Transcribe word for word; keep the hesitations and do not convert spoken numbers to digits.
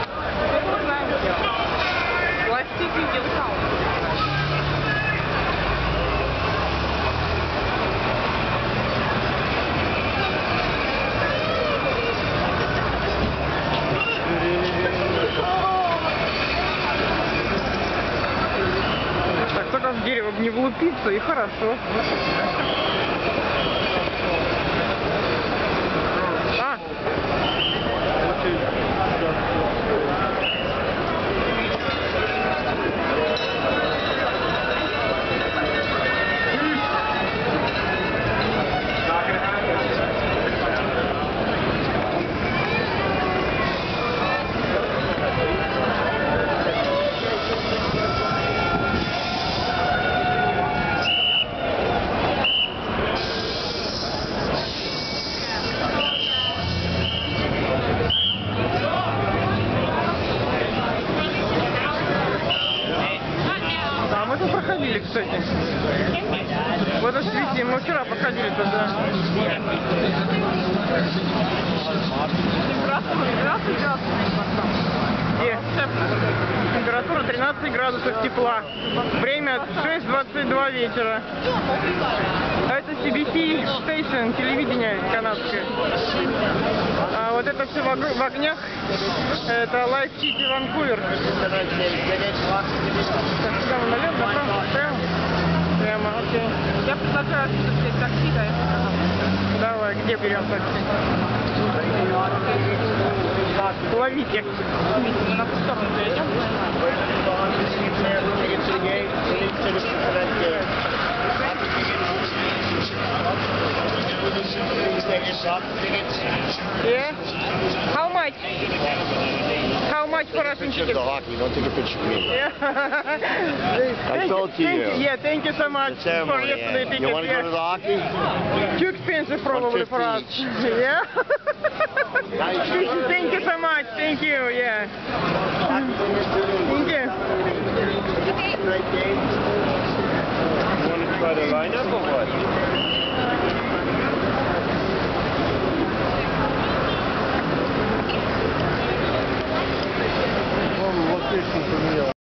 Так, только в дерево не влупиться, и хорошо. А! Мы тут проходили, кстати. В этом свете мы вчера проходили туда. Где? Температура тринадцать градусов тепла. Время шесть двадцать два вечера. Это си би си Station, телевидение канадское. А вот это все в огнях. Это Life City Ванкувер. Так, сюда мы налево, направо, прямо? Прямо, окей. Я предлагаю взять такси, да? Давай, где берем такси? Ловите. Мы на ту сторону перейдем. Yeah? How much? How much for us in tickets? The hockey, don't take a picture of me. Yeah. I told you. Thank, yeah, thank you so much for yesterday tickets. You want to yeah. go to the hockey? Too expensive probably for us. Yeah. Thank you so much. Thank you. Yeah. Thank you. You want to try the lineup or what?